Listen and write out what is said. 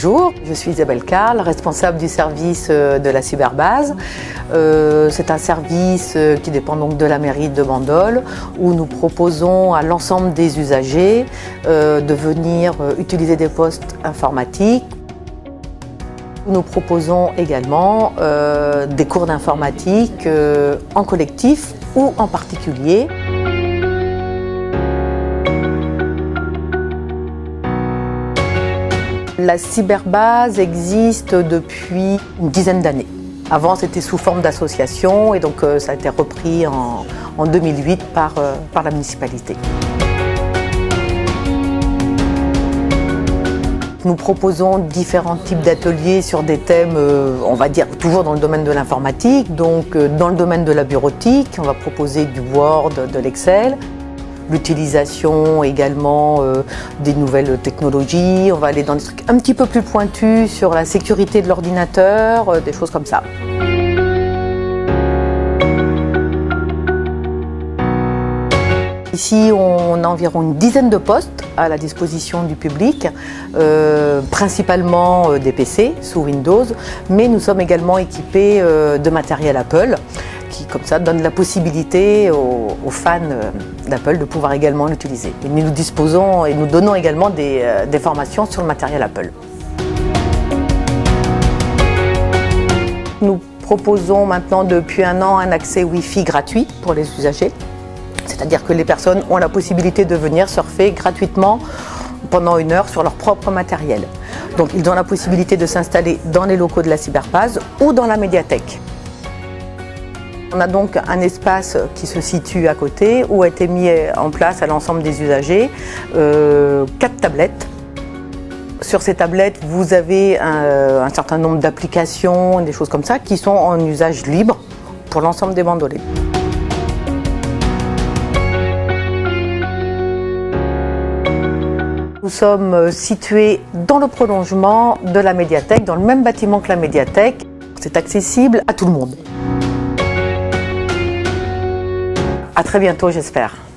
Bonjour, je suis Isabelle Carle, responsable du service de la cyberbase. C'est un service qui dépend donc de la mairie de Bandol, où nous proposons à l'ensemble des usagers de venir utiliser des postes informatiques. Nous proposons également des cours d'informatique en collectif ou en particulier. La cyberbase existe depuis une dizaine d'années. Avant, c'était sous forme d'association et donc ça a été repris en 2008 par la municipalité. Nous proposons différents types d'ateliers sur des thèmes, on va dire, toujours dans le domaine de l'informatique. Donc dans le domaine de la bureautique, on va proposer du Word, de l'Excel. L'utilisation également des nouvelles technologies. On va aller dans des trucs un petit peu plus pointus sur la sécurité de l'ordinateur, des choses comme ça. Ici, on a environ une dizaine de postes à la disposition du public, principalement des PC sous Windows, mais nous sommes également équipés de matériel Apple, qui comme ça donne la possibilité aux fans d'Apple de pouvoir également l'utiliser. Et nous disposons et nous donnons également des formations sur le matériel Apple. Nous proposons maintenant depuis un an un accès Wi-Fi gratuit pour les usagers. C'est-à-dire que les personnes ont la possibilité de venir surfer gratuitement pendant 1 heure sur leur propre matériel. Donc ils ont la possibilité de s'installer dans les locaux de la cyberbase ou dans la médiathèque. On a donc un espace qui se situe à côté où a été mis en place à l'ensemble des usagers 4 tablettes. Sur ces tablettes, vous avez un certain nombre d'applications, des choses comme ça, qui sont en usage libre pour l'ensemble des bandolais. Nous sommes situés dans le prolongement de la médiathèque, dans le même bâtiment que la médiathèque. C'est accessible à tout le monde. À très bientôt, j'espère.